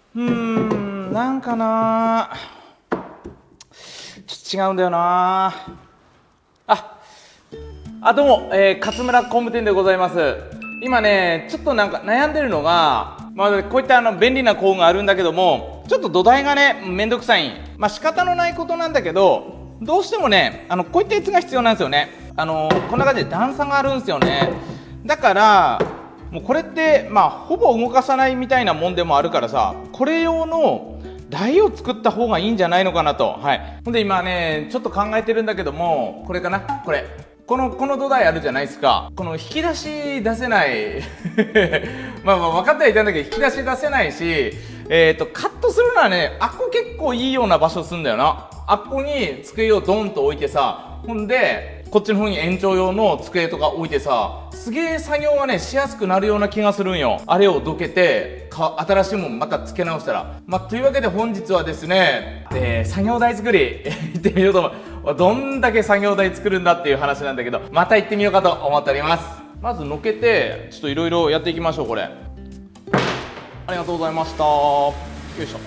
なんかな、ちょっと違うんだよな。どうも、勝村工務店でございます。今ね、ちょっとなんか悩んでるのが、こういった便利な工具があるんだけども、ちょっと土台がね、めんどくさい。仕方のないことなんだけど、どうしてもね、こういったやつが必要なんですよね。こんな感じで段差があるんですよね。だから、もうこれって、ほぼ動かさないみたいなもんでもあるからさ、これ用の台を作った方がいいんじゃないのかなと。はい。ほんで今ね、ちょっと考えてるんだけども、これかな、これ。この土台あるじゃないですか。この引き出し出せない分かってはいたんだけど引き出し出せないし、カットするのはね、あっこ結構いいような場所すんだよな。あっこに机をドンと置いてさ、ほんでこっちの方に延長用の机とか置いてさ、すげえ作業がねしやすくなるような気がするんよ。あれをどけて新しいもんまた付け直したら。というわけで本日はですね、作業台作り行ってみようと思う。どんだけ作業台作るんだっていう話なんだけど、また行ってみようかと思っております。まずのけてちょっといろいろやっていきましょう。これありがとうございました。よいし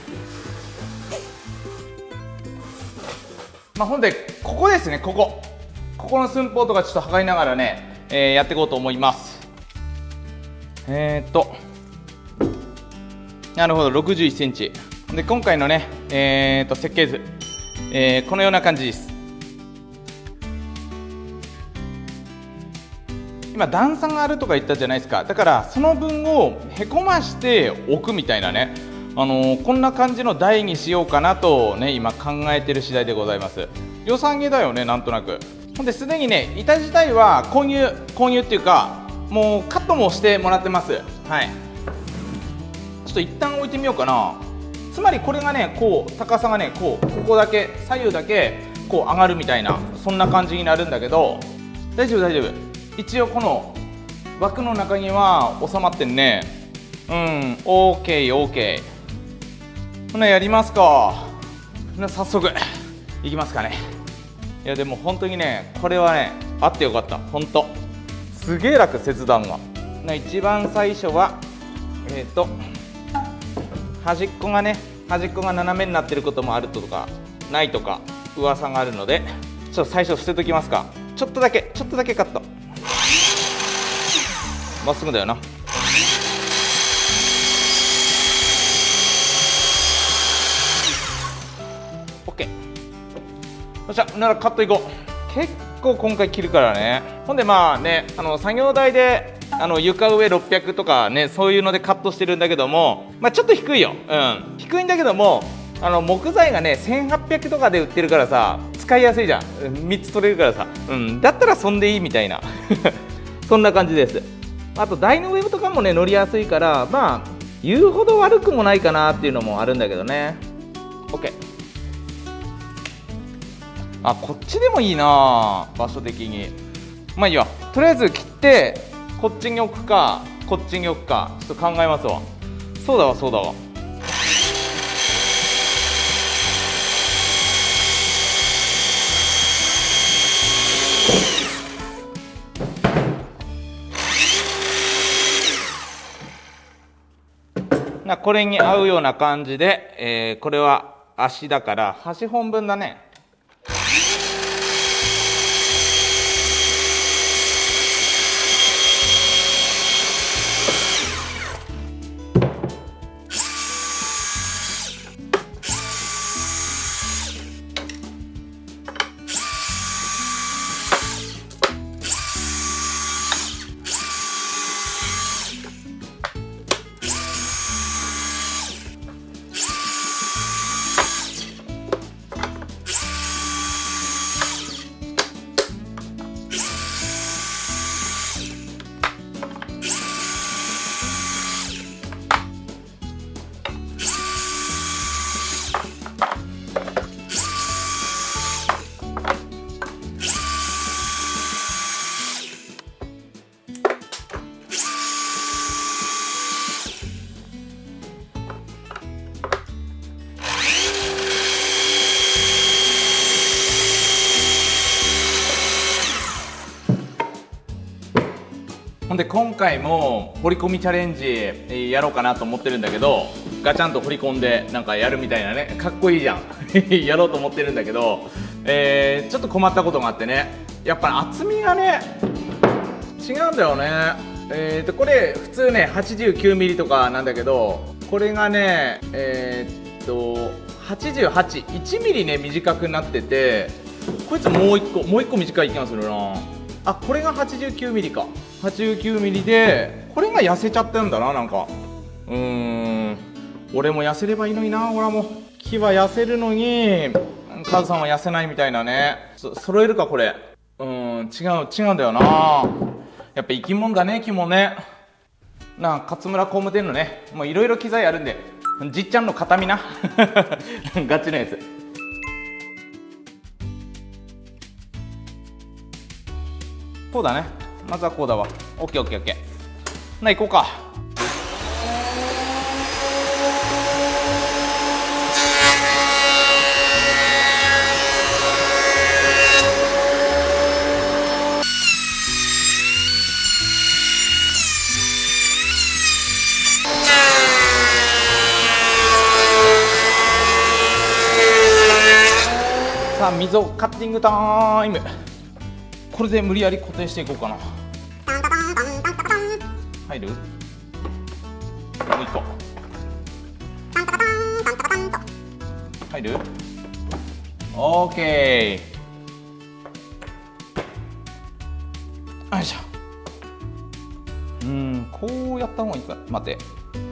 ょ。ほんでここですね、ここの寸法とかちょっと測りながらね、やっていこうと思います。なるほど、61センチで今回のね、設計図、このような感じです。今段差があるとか言ったじゃないですか。だからその分をへこましておくみたいなね、こんな感じの台にしようかなとね、今考えてる次第でございます。予算切だよね、なんとなく。ほんですでにね、板自体は購入っていうか、もうカットもしてもらってます。はい。ちょっと一旦置いてみようかな。つまりこれがね、こう高さがね、ここだけ左右だけこう上がるみたいな、そんな感じになるんだけど、大丈夫。一応この枠の中には収まってんね。オーケー。ほなやりますか。早速いきますかね。いやでも本当にね、これはねあってよかった。本当すげえ楽、切断が。一番最初は端っこが斜めになってることもあるとかないとか噂があるので、ちょっと最初捨てときますか。ちょっとだけカット。まっすぐだよな。OK。よっしゃ、ならカットいこう。結構今回切るからね。ほんで作業台で床上600とかね、そういうのでカットしてるんだけども、ちょっと低いよ。低いんだけども、木材がね1800とかで売ってるからさ、使いやすいじゃん。3つ取れるからさ、だったらそんでいいみたいなそんな感じです。あと台の上とかもね乗りやすいから、言うほど悪くもないかなっていうのもあるんだけどね。 OK。 こっちでもいいな、場所的に。いいわ、とりあえず切ってこっちに置くかこっちに置くかちょっと考えますわ。そうだわ。これに合うような感じで、これは足だから端本分だね。ほんで今回も掘り込みチャレンジやろうかなと思ってるんだけど、 ガチャンと掘り込んでなんかやるみたいなね、かっこいいじゃんやろうと思ってるんだけど、ちょっと困ったことがあってね、やっぱ厚みがね違うんだよね。これ普通ね 89mm とかなんだけど、これがね88、1mm ね短くなってて、こいつもう1個短い気がするな。あ、これが 89mm か。 89mm でこれが痩せちゃってんだな。なんか俺も痩せればいいのにな。俺はもう木は痩せるのにカズさんは痩せないみたいなね。揃えるかこれ。違うんだよな。やっぱ生き物だね、木もね。勝村工務店のね、もういろいろ機材あるんで、じっちゃんの形見なガチのやつ。こうだね。まずはこうだわ。オッケーオッケーオッケー。行こうか。さあ、溝カッティングタイム。これで無理やり固定していこうかな。入る？もう一個。入る？オーケー。よいしょ。こうやった方がいいか。待って。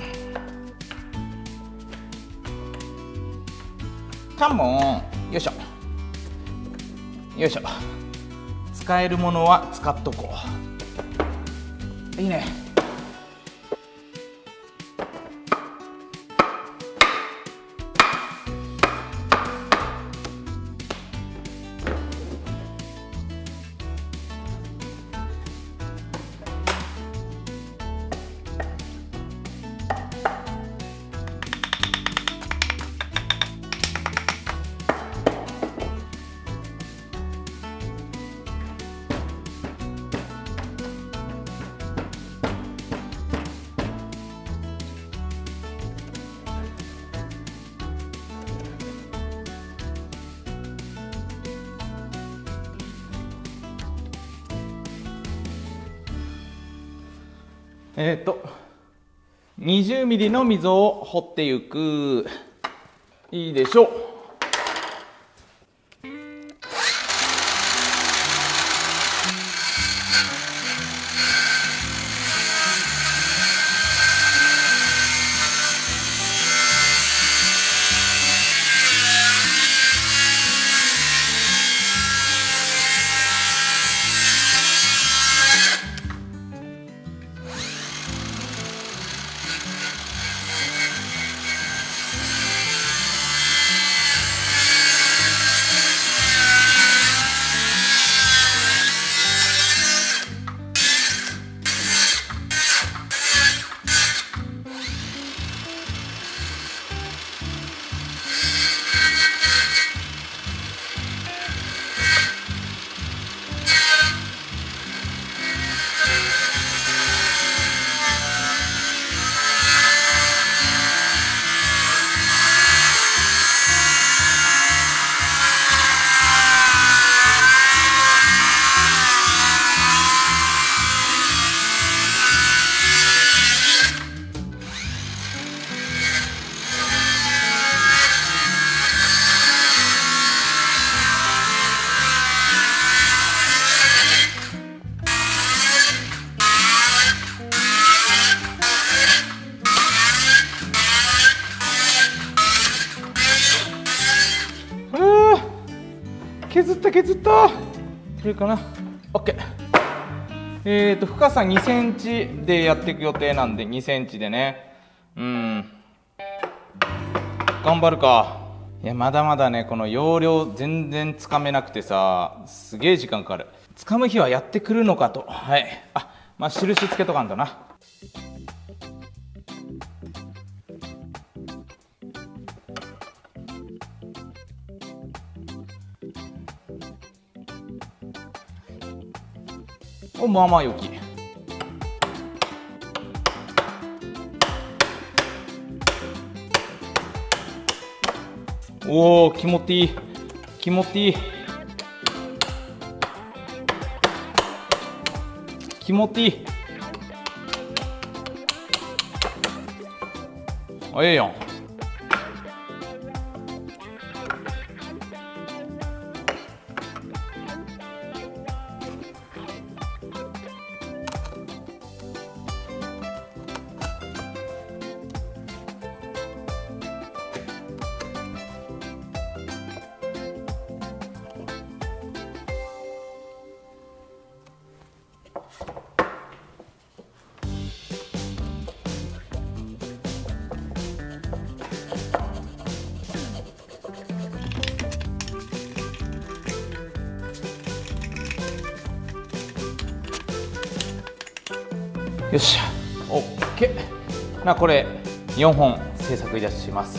カモン。よいしょ。よいしょ。使えるものは使っとこう。いいね。20mm の溝を掘っていく。いいでしょう。削ったいけるかな。 OK。深さ2センチでやっていく予定なんで、2センチでね。頑張るか。いや、まだまだね、この要領全然つかめなくてさ、すげえ時間かかる。つかむ日はやってくるのかと。はい。まあ、印つけとかんとな。まあまあよき。 おお、気持ちいい、気持ちいい、気持ちいい。あ、ええやん。よっしゃ、オッケー。な、これ4本制作いたします。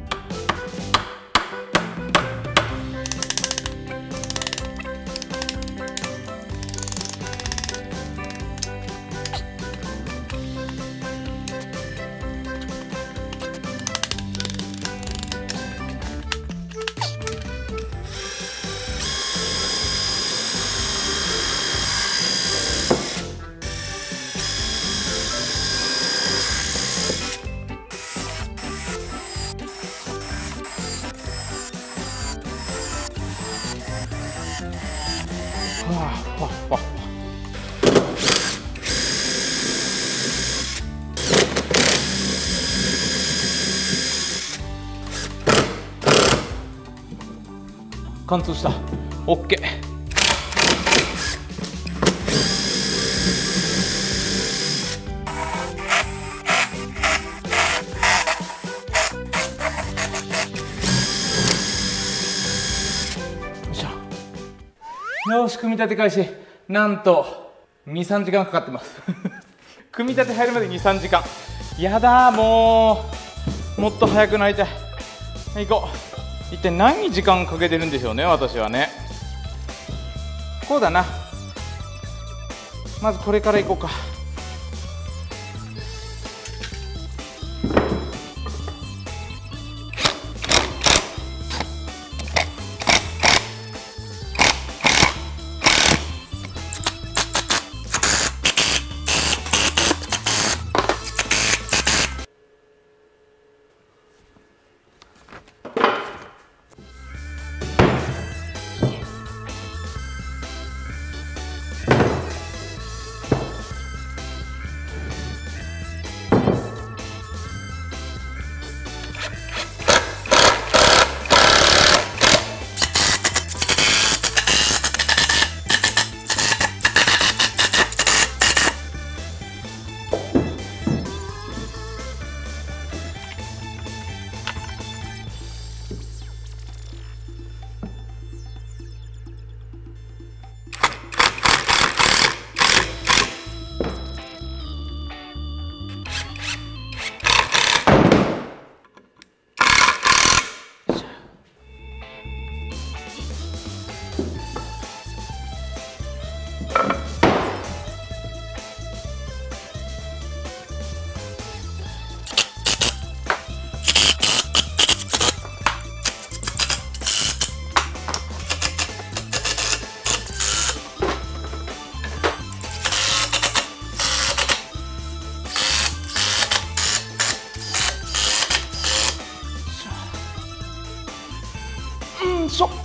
わあ、わあ、わあ。貫通した。オッケー。よし、組み立て開始。なんと2、3時間かかってます組み立て入るまで2、3時間。やだー、もっと早くなりたい。はい、行こう。一体何時間かけてるんでしょうね、私はね。こうだな。まずこれから行こうか。しょ、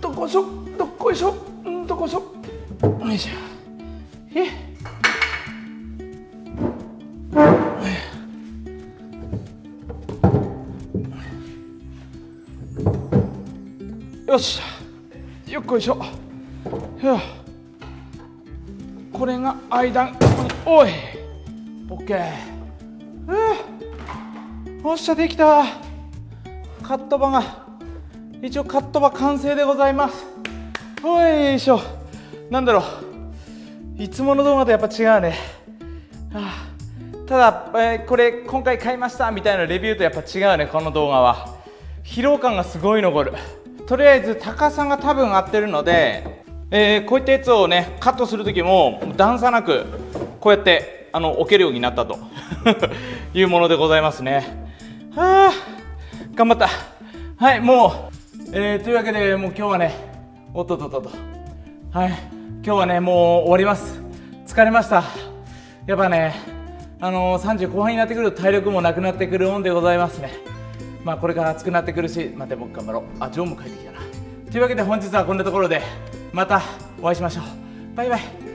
どこしょどっこいしょどこしょよいしょよしよっこいしょこれが間においオッケーよっしゃできたカットバが一応カットバ完成でございますよいしょなんだろういつもの動画とやっぱ違うねただ、これ今回買いましたみたいなレビューとやっぱ違うねこの動画は疲労感がすごい残るとりあえず高さが多分合ってるので、こういったやつをねカットする時も段差なくこうやって置けるようになったというものでございますね頑張ったはいもう、というわけでもう今日はねおっとっとっとはい今日はねもう終わります疲れましたやっぱね30後半になってくると体力もなくなってくるもんでございますねまあこれから暑くなってくるしでも頑張ろうジョーも帰ってきたなというわけで本日はこんなところでまたお会いしましょうバイバイ。